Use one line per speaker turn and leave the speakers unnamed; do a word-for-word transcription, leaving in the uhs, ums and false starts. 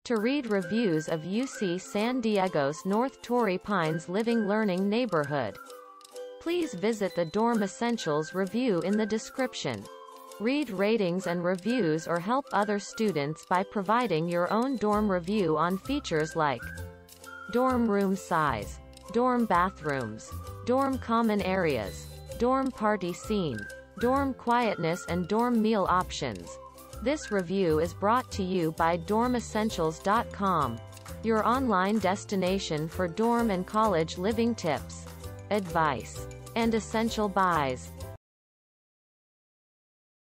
To read reviews of U C San Diego's North Torrey Pines Living Learning Neighborhood, please visit the Dorm Essentials review in the description. Read ratings and reviews or help other students by providing your own dorm review on features like dorm room size, dorm bathrooms, dorm common areas, dorm party scene, dorm quietness and dorm meal options. This review is brought to you by dorm essentials dot com, your online destination for dorm and college living tips, advice, and essential buys.